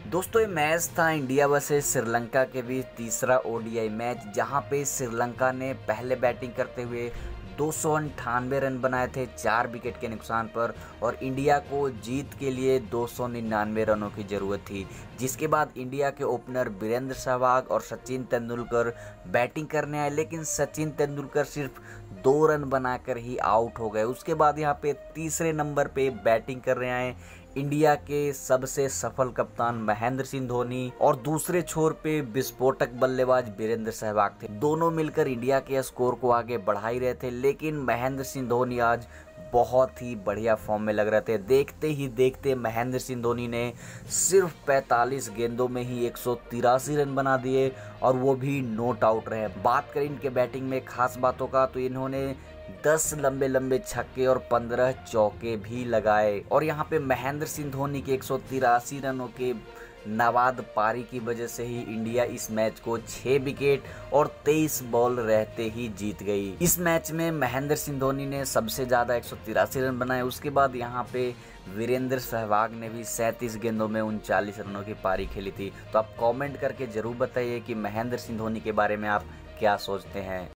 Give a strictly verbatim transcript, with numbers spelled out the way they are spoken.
दोस्तों ये मैच था इंडिया वर्सेस श्रीलंका के बीच, तीसरा ओडीआई मैच, जहां पे श्रीलंका ने पहले बैटिंग करते हुए दो सौ अंठानवे रन बनाए थे चार विकेट के नुकसान पर, और इंडिया को जीत के लिए दो सौ निन्यानवे रनों की ज़रूरत थी। जिसके बाद इंडिया के ओपनर वीरेंद्र सहवाग और सचिन तेंदुलकर बैटिंग करने आए, लेकिन सचिन तेंदुलकर सिर्फ दो रन बनाकर ही आउट हो गए। उसके बाद यहाँ पे तीसरे नंबर पे बैटिंग कर रहे हैं इंडिया के सबसे सफल कप्तान महेंद्र सिंह धोनी, और दूसरे छोर पे विस्फोटक बल्लेबाज वीरेंद्र सहवाग थे। दोनों मिलकर इंडिया के स्कोर को आगे बढ़ा ही रहे थे, लेकिन महेंद्र सिंह धोनी आज बहुत ही बढ़िया फॉर्म में लग रहे थे। देखते ही देखते महेंद्र सिंह धोनी ने सिर्फ पैंतालीस गेंदों में ही एक सौ तिरासी रन बना दिए, और वो भी नॉट आउट रहे। बात करें इनके बैटिंग में खास बातों का, तो इन्होंने दस लंबे लंबे छक्के और पंद्रह चौके भी लगाए, और यहाँ पे महेंद्र सिंह धोनी के एक सौ तिरासी रनों के नवाद पारी की वजह से ही इंडिया इस मैच को छह विकेट और तेईस बॉल रहते ही जीत गई। इस मैच में महेंद्र सिंह धोनी ने सबसे ज़्यादा एक सौ तिरासी रन बनाए। उसके बाद यहाँ पे वीरेंद्र सहवाग ने भी सैंतीस गेंदों में उनचालीस रनों की पारी खेली थी। तो आप कमेंट करके ज़रूर बताइए कि महेंद्र सिंह धोनी के बारे में आप क्या सोचते हैं।